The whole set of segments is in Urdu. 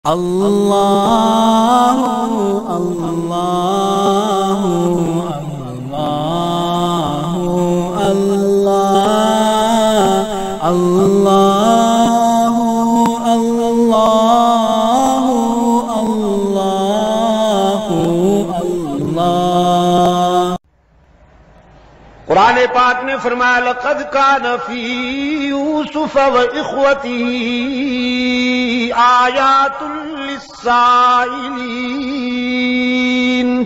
اللہ اللہ اللہ اللہ اللہ اللہ اللہ۔ قرآن پاک نے فرمایا لقد کان فی یوسف و اخوتہ آیات للسائلین۔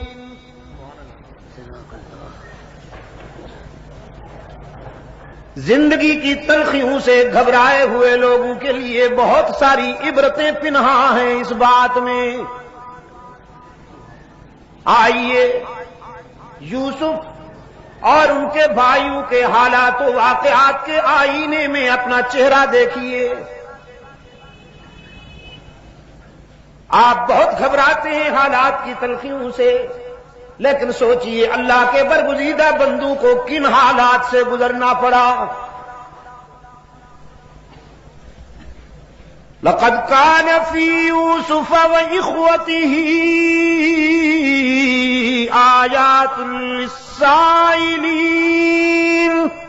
زندگی کی تلخیوں سے گھبرائے ہوئے لوگوں کے لیے بہت ساری عبرتیں پنہاں ہیں اس بات میں۔ آئیے یوسف اور ان کے بھائیوں کے حالات و واقعات کے آئینے میں اپنا چہرہ دیکھیے۔ آپ بہت گھبراتے ہیں حالات کی تلخیوں سے، لیکن سوچئے اللہ کے برگزیدہ بندوں کو کن حالات سے گزرنا پڑا۔ لقد كان في يوسف وإخوته آيات للسائلين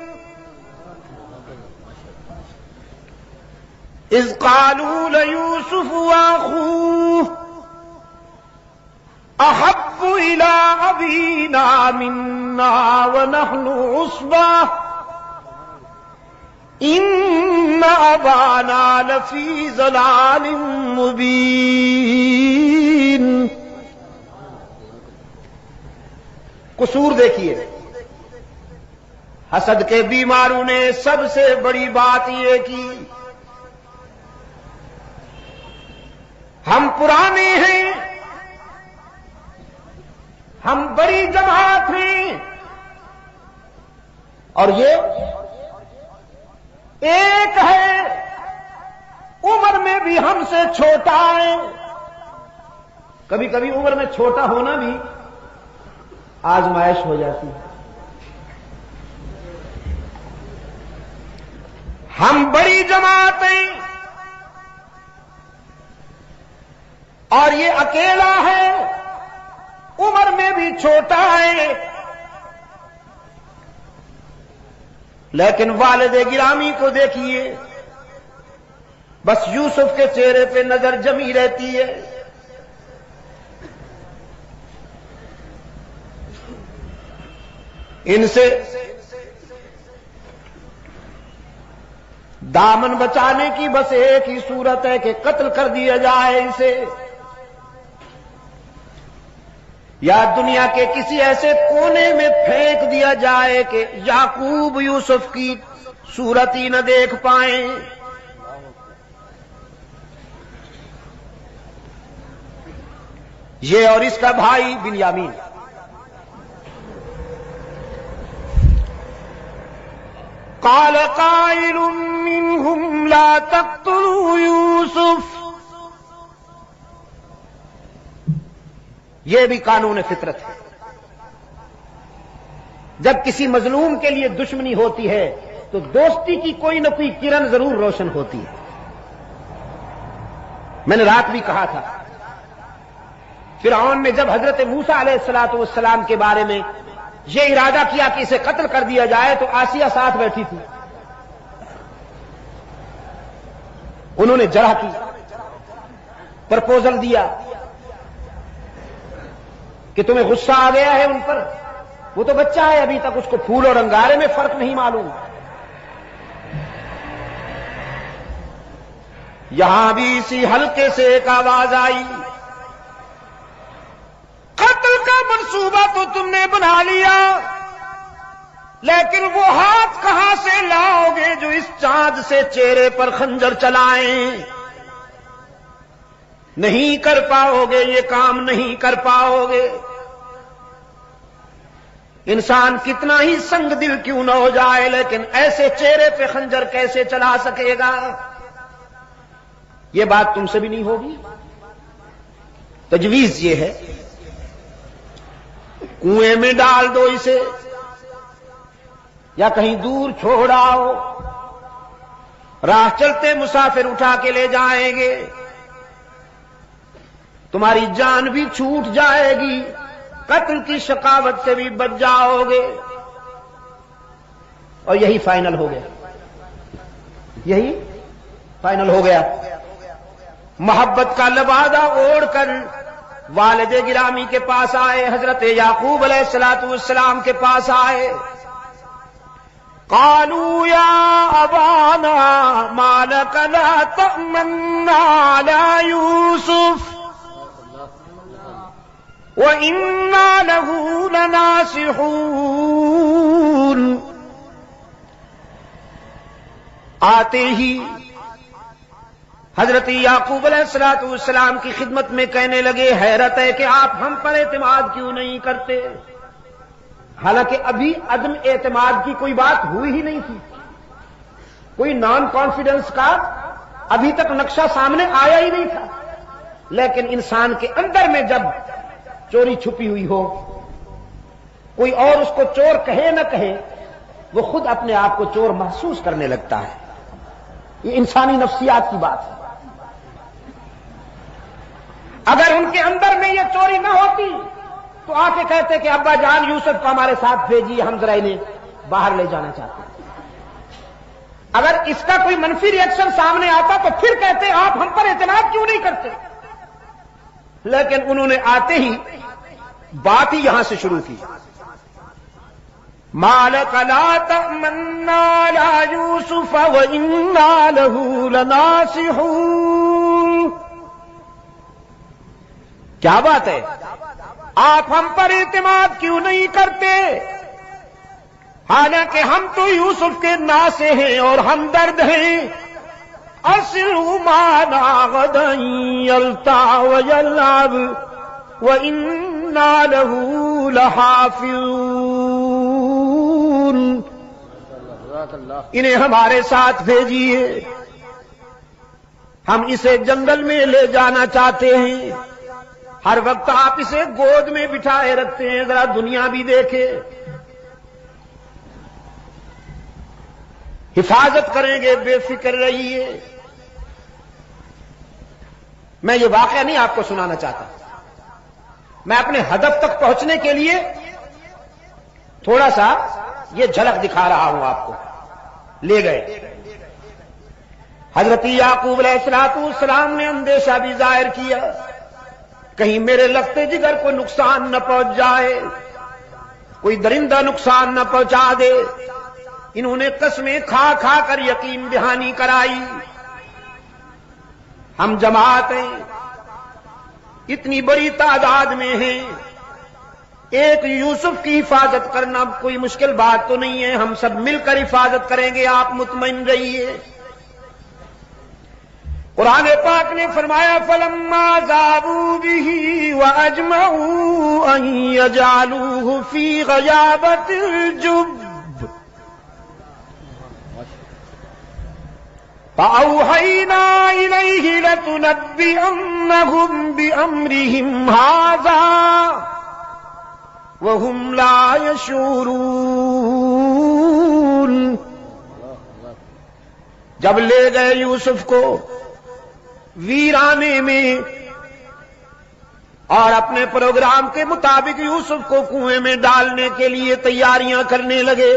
إذ قالوا ليوسف وأخوه أحب إلى أبينا منا ونحن عصبة إن أبانا لفي ضلال مبين۔ قصور دیکھیے، حسد کے بیماروں نے سب سے بڑی بات یہ کی، ہم پرانے ہیں، ہم بڑی جماعت ہیں، اور یہ ایک ہے عمر میں بھی ہم سے چھوٹا ہے۔ کبھی کبھی عمر میں چھوٹا ہونا بھی آزمائش ہو جاتی ہے۔ ہم بڑی جماعت ہیں اور یہ اکیلا ہے، عمر میں بھی چھوٹا ہے، لیکن والد گرامی کو دیکھیے، بس یوسف کے چہرے پہ نظر جمی رہتی ہے۔ ان سے دامن بچانے کی بس ایک ہی صورت ہے کہ قتل کر دیا جائے اسے، یا دنیا کے کسی ایسے کونے میں پھینک دیا جائے کہ یعقوب یوسف کی صورت ہی نہ دیکھ پائیں۔ یہ اور اس کا بھائی بنیامین، قال قائل منهم لا تقتلوا یوسف۔ یہ بھی قانون فطرت ہے، جب کسی مظلوم کے لیے دشمنی ہوتی ہے تو دوستی کی کوئی نہ کوئی کرن ضرور روشن ہوتی ہے۔ میں نے رات بھی کہا تھا، فرعون نے جب حضرت موسیٰ علیہ السلام کے بارے میں یہ ارادہ کیا کہ اسے قتل کر دیا جائے تو آسیہ ساتھ بیٹھی تھی، انہوں نے جرح کی، پرپوزل دیا کہ تمہیں غصہ آ گیا ہے ان پر، وہ تو بچہ ہے ابھی تک، اس کو پھول اور انگارے میں فرق نہیں معلوم۔ یہاں بھی اسی حلقے سے ایک آواز آئی، قتل کا منصوبہ تو تم نے بنا لیا، لیکن وہ ہاتھ کہاں سے لاؤ گے جو اس چاند سے چہرے پر خنجر چلائیں؟ نہیں کر پاؤ گے، یہ کام نہیں کر پاؤ گے۔ انسان کتنا ہی سنگ دل کیوں نہ ہو جائے، لیکن ایسے چہرے پہ خنجر کیسے چلا سکے گا؟ یہ بات تم سے بھی نہیں ہوگی۔ تجویز یہ ہے، کنویں میں ڈال دو اسے یا کہیں دور چھوڑ آؤ، راہ چلتے مسافر اٹھا کے لے جائیں گے، تمہاری جان بھی چھوٹ جائے گی، قتل کی شقاوت سے بھی بچ جاؤ گے۔ اور یہی فائنل ہو گیا، یہی فائنل ہو گیا۔ محبت کا لبادہ اوڑھ کر والد گرامی کے پاس آئے، حضرت یعقوب علیہ السلام کے پاس آئے۔ قالوا یا ابانا ما لک لا تأمنا علی یوسف وَإِنَّا لَهُ لَنَاصِحُونَ۔ آتے ہی حضرت یعقوب علیہ السلام کی خدمت میں کہنے لگے، حیرت ہے کہ آپ ہم پر اعتماد کیوں نہیں کرتے؟ حالانکہ ابھی عدم اعتماد کی کوئی بات ہوئی ہی نہیں تھی، کوئی نان کانفیڈنس کا ابھی تک نقشہ سامنے آیا ہی نہیں تھا، لیکن انسان کے اندر میں جب چوری چھپی ہوئی ہو، کوئی اور اس کو چور کہے نہ کہے، وہ خود اپنے آپ کو چور محسوس کرنے لگتا ہے۔ یہ انسانی نفسیات کی بات ہے۔ اگر ان کے اندر میں یہ چوری نہ ہوتی تو آ کے کہتے کہ ابا جان یوسف کو ہمارے ساتھ بھیجیے، ہم ذرا انہیں باہر لے جانا چاہتے ہیں۔ اگر اس کا کوئی منفی ری ایکشن سامنے آتا تو پھر کہتے آپ ہم پر اعتماد کیوں نہیں کرتے؟ لیکن انہوں نے آتے ہی بات ہی یہاں سے شروع کی، مَا لَكَ لَا تَأْمَنَّا عَلَىٰ يُوسُفَ وَإِنَّا لَهُ لَنَاصِحُونَ۔ کیا بات ہے؟ آپ ہم پر اعتماد کیوں نہیں کرتے؟ حالانکہ ہم تو یوسف کے ناصح ہیں اور ہمدرد ہیں۔ أَرْسِلْهُ مَعَنَا غَدًا يَلْتَعْ وَيَلْعَبْ وَإِنَّا لَهُ لَحَافِظُونَ۔ انہیں ہمارے ساتھ بھیجیے، ہم اسے جنگل میں لے جانا چاہتے ہیں۔ ہر وقت آپ اسے گود میں بٹھائے رکھتے ہیں، ذرا دنیا بھی دیکھے۔ حفاظت کریں گے، بے فکر رہیے۔ میں یہ واقعہ نہیں آپ کو سنانا چاہتا، میں اپنے ہدف تک پہنچنے کے لیے تھوڑا سا یہ جھلک دکھا رہا ہوں آپ کو۔ لے گئے حضرت یعقوب علیہ السلام نے اندیشہ بھی ظاہر کیا، کہیں میرے لگتے جگر کو نقصان نہ پہنچ جائے، کوئی درندہ نقصان نہ پہنچا دے۔ انہوں نے قسمیں کھا کھا کر یقین دہانی کرائی، ہم جماعت ہیں، اتنی بڑی تعداد میں ہیں، ایک یوسف کی حفاظت کرنا کوئی مشکل بات تو نہیں ہے، ہم سب مل کر حفاظت کریں گے، آپ مطمئن رہیے۔ قرآن پاک نے فرمایا فَلَمَّا ذَهَبُوا بِهِ وَأَجْمَعُوا أَن يَجْعَلُوهُ فِي غَيَابَتِ الْجُبِّ فَأَوْحَيْنَا إِلَيْهِ لَتُنَبِّئَنَّهُم بِأَمْرِهِمْ هَٰذَا وَهُمْ لَا يَشْعُرُونَ۔ جب لے گئے یوسف کو ویرانے میں اور اپنے پروگرام کے مطابق یوسف کو کنویں میں ڈالنے کے لیے تیاریاں کرنے لگے،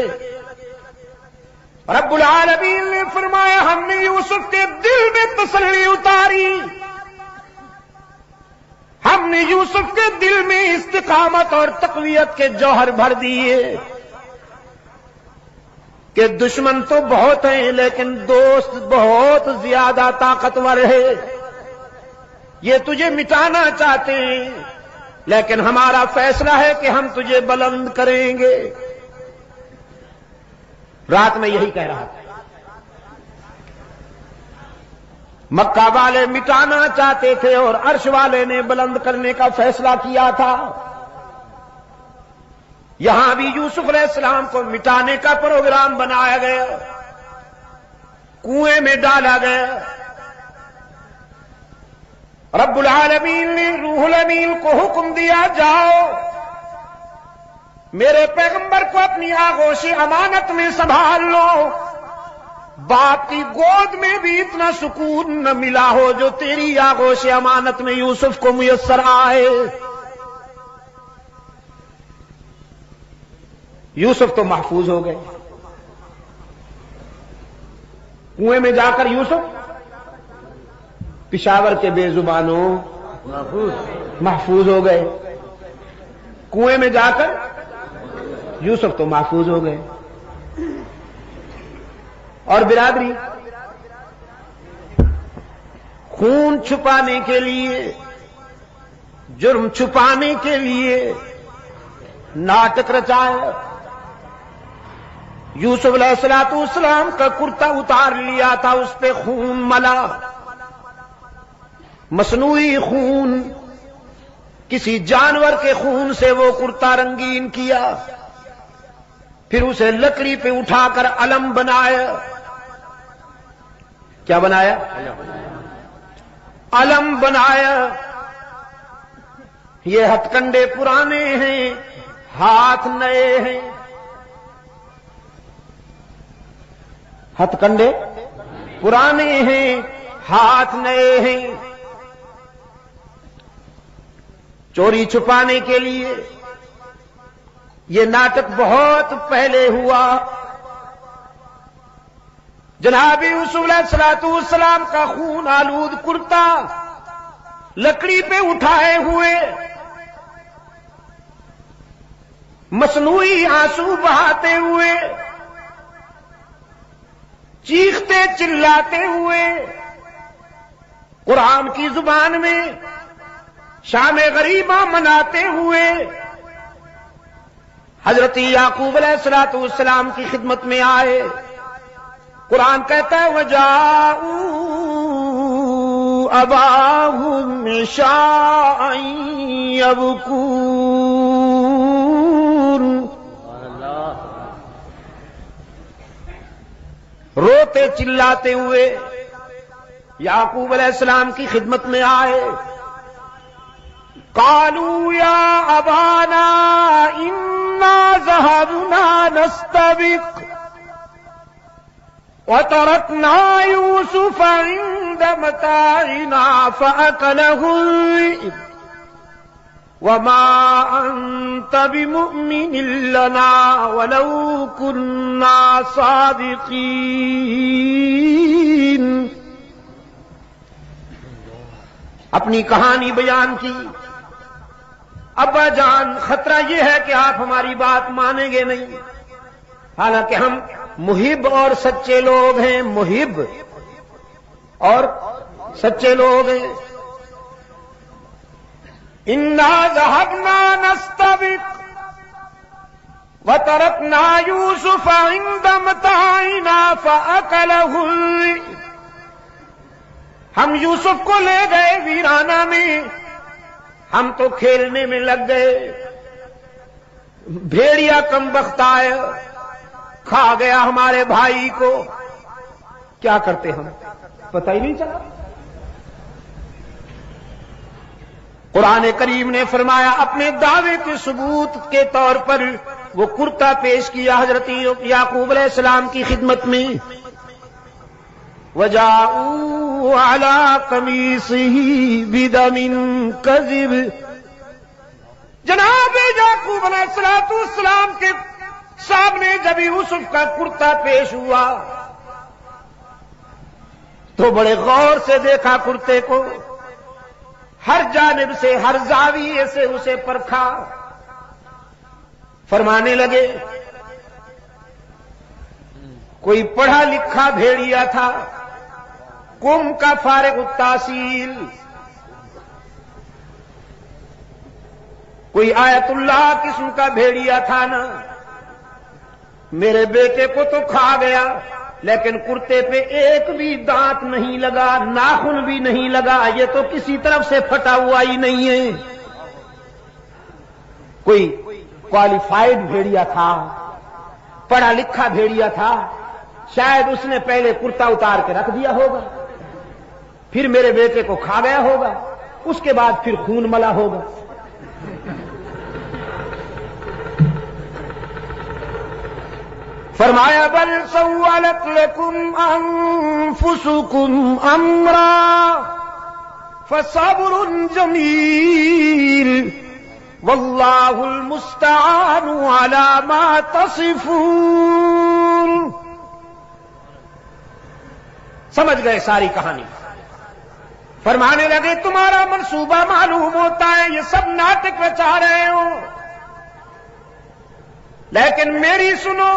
رب العالمین نے فرمایا ہم نے یوسف کے دل میں تسلی اتاری، ہم نے یوسف کے دل میں استقامت اور تقویت کے جوہر بھر دیے کہ دشمن تو بہت ہیں لیکن دوست بہت زیادہ طاقتور ہے، یہ تجھے مٹانا چاہتے ہیں لیکن ہمارا فیصلہ ہے کہ ہم تجھے بلند کریں گے۔ رات میں یہی کہہ رہا تھا، مکہ والے مٹانا چاہتے تھے اور عرش والے نے بلند کرنے کا فیصلہ کیا تھا۔ یہاں بھی یوسف علیہ السلام کو مٹانے کا پروگرام بنایا گیا، کنویں میں ڈالا گیا۔ رب العالمین نے روح الامین کو حکم دیا جاؤ میرے پیغمبر کو اپنی آغوش امانت میں سنبھال لو، باپ کی گود میں بھی اتنا سکون نہ ملا ہو جو تیری آغوش امانت میں یوسف کو میسر آئے۔ یوسف تو محفوظ ہو گئے، کنویں میں جا کر یوسف پشاور کے بے زبانوں محفوظ ہو گئے، کنویں میں جا کر یوسف تو محفوظ ہو گئے۔ اور برادری، خون چھپانے کے لیے، جرم چھپانے کے لیے ناٹک رچایا۔ یوسف علیہ السلام کا کرتا اتار لیا تھا، اس پہ خون ملا، مصنوعی خون، کسی جانور کے خون سے وہ کرتا رنگین کیا، پھر اسے لکڑی پہ اٹھا کر علم بنایا۔ کیا بنایا؟ علم بنایا۔ یہ ہتھ کنڈے پرانے ہیں، ہاتھ نئے ہیں۔ ہتھ کنڈے پرانے ہیں، ہاتھ نئے ہیں۔ چوری چھپانے کے لیے یہ ناٹک بہت پہلے ہوا۔ جناب یوسف علیہ السلام کا خون آلود کرتا لکڑی پہ اٹھائے ہوئے، مصنوعی آنسو بہاتے ہوئے، چیختے چلاتے ہوئے، قرآن کی زبان میں شام غریبہ مناتے ہوئے حضرت یعقوب علیہ السلام کی خدمت میں آئے۔ قرآن کہتا ہے وَجَاءُوا أَبَاهُمْ عِشَاءً يَبْكُونَ۔ روتے چلاتے ہوئے یعقوب علیہ السلام کی خدمت میں آئے۔ قالوا يا أبانا إنا ذهبنا نستبق وتركنا يوسف عند متاعنا فأكله الذئب وما أنت بمؤمن لنا ولو كنا صادقين۔ اپنی کہانی بیان کی۔ ابا جان، خطرہ یہ ہے کہ آپ ہماری بات مانیں گے نہیں، حالانکہ ہم محب اور سچے لوگ ہیں، محب اور سچے لوگ ہیں۔ انا ذهبنا نستبق وتركنا يوسف عند متاعنا فأكله الذئب۔ ہم یوسف کو لے گئے ویرانہ میں، ہم تو کھیلنے میں لگ گئے، بھیڑیا کم بخت آیا، کھا گیا ہمارے بھائی کو۔ کیا کرتے ہم، پتہ ہی نہیں چلا۔ قرآن کریم نے فرمایا اپنے دعوے کے ثبوت کے طور پر وہ کرتا پیش کیا حضرت یعقوب علیہ السلام کی خدمت میں۔ وَجَاءُوا عَلَىٰ قَمِيصِهِ بِدَمٍ كَذِبٍ۔ جناب یعقوب علیہ السلام کے سامنے جب یوسف کا کرتا پیش ہوا تو بڑے غور سے دیکھا کرتے کو، ہر جانب سے، ہر زاویے سے اسے پرکھا، فرمانے لگے کوئی پڑھا لکھا بھیڑیا تھا، قوم کا فارغ التحصیل، کوئی آیت اللہ قسم کا بھیڑیا تھا نا، میرے بیٹے کو تو کھا گیا، لیکن کرتے پہ ایک بھی دانت نہیں لگا، ناخن بھی نہیں لگا، یہ تو کسی طرف سے پھٹا ہوا ہی نہیں ہے۔ کوئی کوالیفائڈ بھیڑیا تھا، پڑھا لکھا بھیڑیا تھا، شاید اس نے پہلے کرتا اتار کے رکھ دیا ہوگا، پھر میرے بیٹے کو کھا گیا ہوگا، اس کے بعد پھر خون ملا ہوگا۔ فرمایا بل سولت لکم انفسکم امرا فصبر جمیل واللہ المستعان علی ما تصفون. سمجھ گئے ساری کہانی. فرمانے لگے تمہارا منصوبہ معلوم ہوتا ہے یہ سب ناٹک رچا رہے ہو، لیکن میری سنو،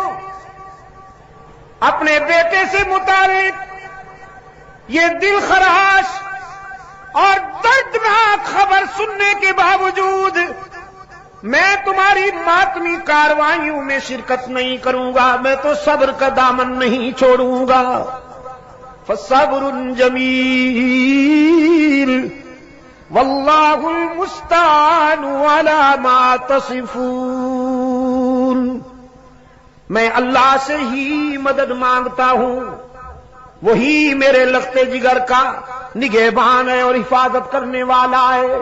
اپنے بیٹے سے متعلق یہ دل خراش اور دردناک خبر سننے کے باوجود میں تمہاری ماتمی کاروائیوں میں شرکت نہیں کروں گا، میں تو صبر کا دامن نہیں چھوڑوں گا. فصبر جمیل واللہ المستعان علی ما تصفون. میں اللہ سے ہی مدد مانگتا ہوں، وہی میرے لخت جگر کا نگہبان ہے اور حفاظت کرنے والا ہے.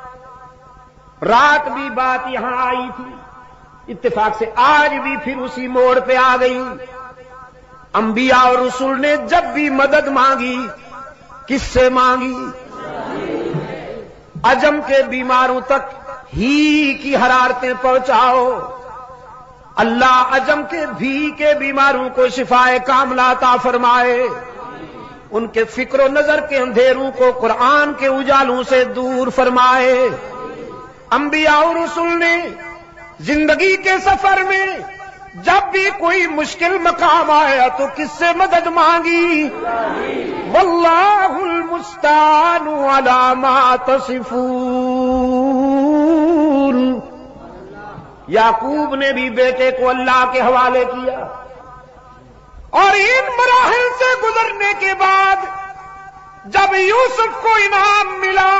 رات بھی بات یہاں آئی تھی، اتفاق سے آج بھی پھر اسی موڑ پہ آ گئی. انبیاء اور رسول نے جب بھی مدد مانگی کس سے مانگی؟ عجم کے بیماروں تک ہی کی حرارتیں پہنچاؤ. اللہ عجم کے بھی کے بیماروں کو شفائے کاملہ عطا فرمائے، ان کے فکر و نظر کے اندھیروں کو قرآن کے اجالوں سے دور فرمائے. انبیاء اور رسول نے زندگی کے سفر میں جب بھی کوئی مشکل مقام آیا تو کس سے مدد مانگی؟ واللہ المستعان علی ما تصفون. یعقوب نے بھی بیٹے کو اللہ کے حوالے کیا، اور ان مراحل سے گزرنے کے بعد جب یوسف کو انعام ملا،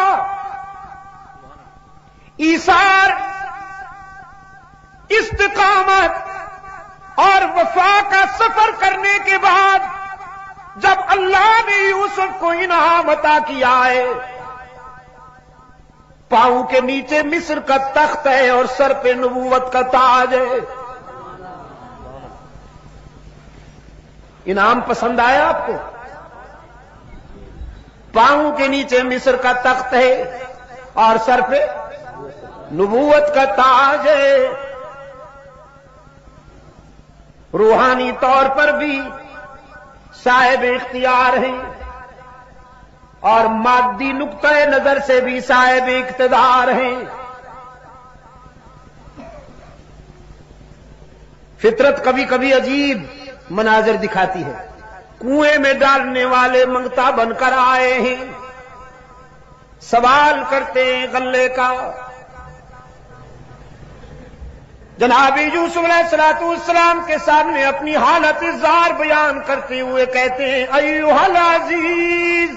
ایثار، استقامت اور وفا کا سفر کرنے کے بعد جب اللہ نے یوسف کو انعام عطا کیا ہے، پاؤں کے نیچے مصر کا تخت ہے اور سر پہ نبوت کا تاج ہے. انعام پسند آیا آپ کو؟ پاؤں کے نیچے مصر کا تخت ہے اور سر پہ نبوت کا تاج ہے. روحانی طور پر بھی صاحب اختیار ہیں اور مادی نقطہ نظر سے بھی صاحب اقتدار ہیں. فطرت کبھی کبھی عجیب مناظر دکھاتی ہے. کنویں میں ڈالنے والے منگتا بن کر آئے ہیں، سوال کرتے ہیں غلے کا. جناب یوسف علیہ السلام کے سامنے اپنی حالت زار بیان کرتے ہوئے کہتے ہیں ایھا العزیز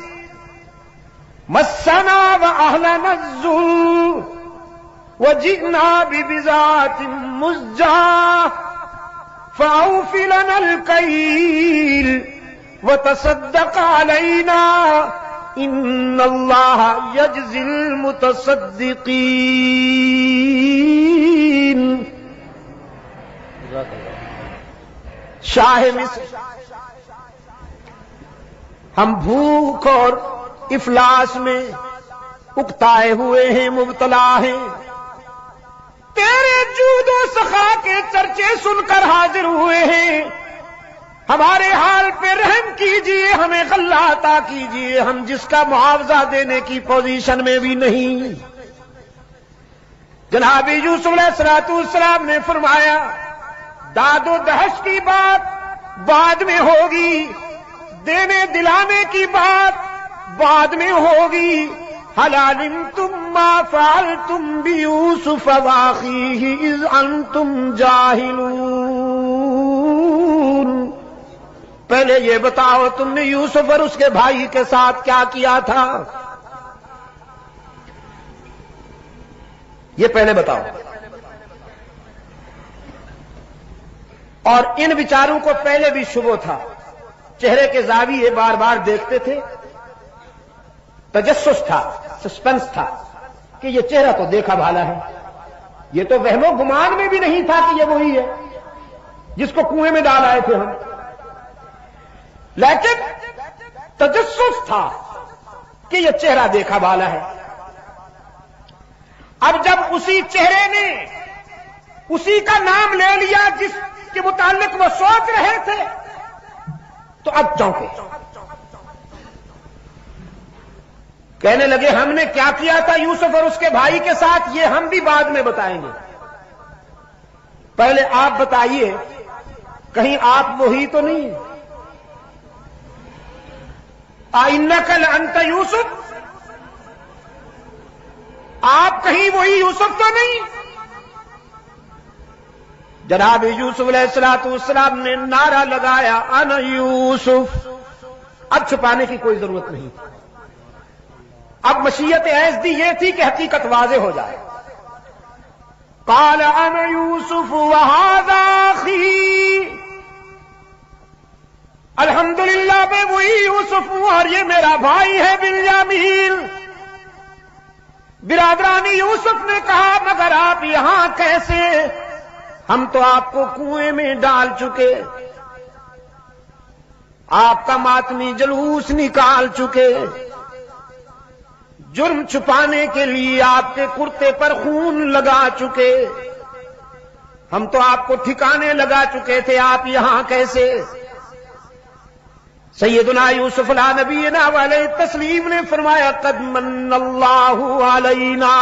مسنا واہلنا الذل وجئنا ببضاعة مزجاة فاوف لنا الكيل وتصدق علينا ان اللہ یجزی المتصدقین. شاہ مصر، ہم بھوک اور افلاس میں اکتائے ہوئے ہیں، مبتلا ہیں. تیرے جود و سخا کے چرچے سن کر حاضر ہوئے ہیں. ہمارے حال پہ رحم کیجئے، ہمیں غلہ عطا کیجئے، ہم جس کا معاوضہ دینے کی پوزیشن میں بھی نہیں. جناب یوسف علیہ السلام نے فرمایا داد و دہش کی بات بعد میں ہوگی، دینے دلانے کی بات بعد میں ہوگی. هل علمتم ما فعلتم بيوسف واخيه اذ انتم جاهلون. پہلے یہ بتاؤ تم نے یوسف اور اس کے بھائی کے ساتھ کیا کیا تھا؟ یہ پہلے بتاؤ. اور ان بیچاروں کو پہلے بھی شبہ تھا، چہرے کے زاویے بار بار دیکھتے تھے، تجسس تھا، سسپنس تھا کہ یہ چہرہ تو دیکھا بھالا ہے، یہ تو وہم و گمان میں بھی نہیں تھا کہ یہ وہی ہے. جس کو کنویں میں ڈال آئے تھے ہم. لیکن تجسس تھا کہ یہ چہرہ دیکھا والا ہے. اب جب اسی چہرے نے اسی کا نام لے لیا جس کے متعلق وہ سوچ رہے تھے تو اب چونکے. کہنے لگے ہم نے کیا کیا تھا یوسف اور اس کے بھائی کے ساتھ یہ ہم بھی بعد میں بتائیں گے. پہلے آپ بتائیے کہیں آپ وہی تو نہیں؟ اِنَّكَ لَأَنْتَ یوسف، آپ کہیں وہی یوسف تو نہیں؟ جناب یوسف علیہ السلام نے نعرہ لگایا انا یوسف. اب چھپانے کی کوئی ضرورت نہیں. اب مشیت ایز دی یہ تھی کہ حقیقت واضح ہو جائے. قال انا یوسف وہذا اخی، الحمدللہ میں وہی یوسف ہوں اور یہ میرا بھائی ہے بنیامین. برادرانی یوسف نے کہا مگر آپ یہاں کیسے؟ ہم تو آپ کو کنویں میں ڈال چکے، آپ کا ماتمی جلوس نکال چکے، جرم چھپانے کے لیے آپ کے کرتے پر خون لگا چکے، ہم تو آپ کو ٹھکانے لگا چکے تھے، آپ یہاں کیسے؟ سیدنا یوسف علیہ نبینا علیہ تسلیم نے فرمایا قد من اللہ علینا.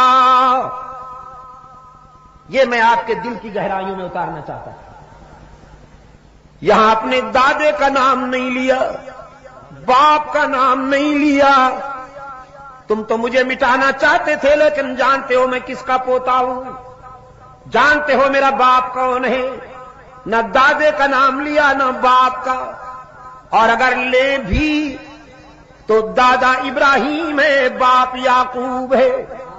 یہ میں آپ کے دل کی گہرائیوں میں اتارنا چاہتا ہوں. یہاں اپنے دادے کا نام نہیں لیا، باپ کا نام نہیں لیا. تم تو مجھے مٹانا چاہتے تھے لیکن جانتے ہو میں کس کا پوتا ہوں، جانتے ہو میرا باپ کون ہے. نہ دادے کا نام لیا نہ باپ کا، اور اگر لے بھی تو دادا ابراہیم ہے، باپ یعقوب ہے.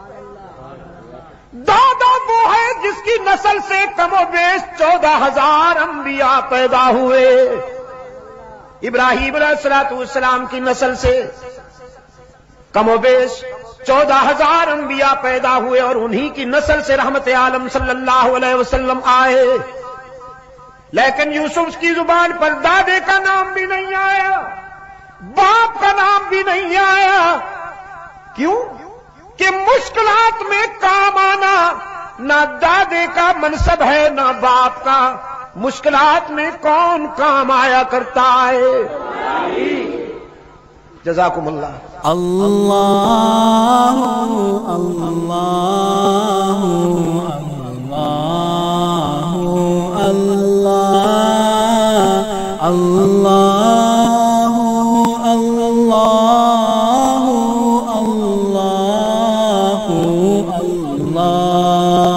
دادا وہ ہے جس کی نسل سے کم و بیش 14,000 انبیاء پیدا ہوئے. ابراہیم علیہ السلام کی نسل سے کم و بیش 14,000 انبیاء پیدا ہوئے اور انہی کی نسل سے رحمت عالم صلی اللہ علیہ وسلم آئے. لیکن یوسف کی زبان پر دادے کا نام بھی نہیں آیا، باپ کا نام بھی نہیں آیا. کیوں؟ کہ مشکلات میں کام آنا نہ دادے کا منصب ہے نہ باپ کا. مشکلات میں کون کام آیا کرتا ہے؟ جزاکم اللہ. اللہ اللہ اللہ اللہ اللہ اللہ اللہ اللہ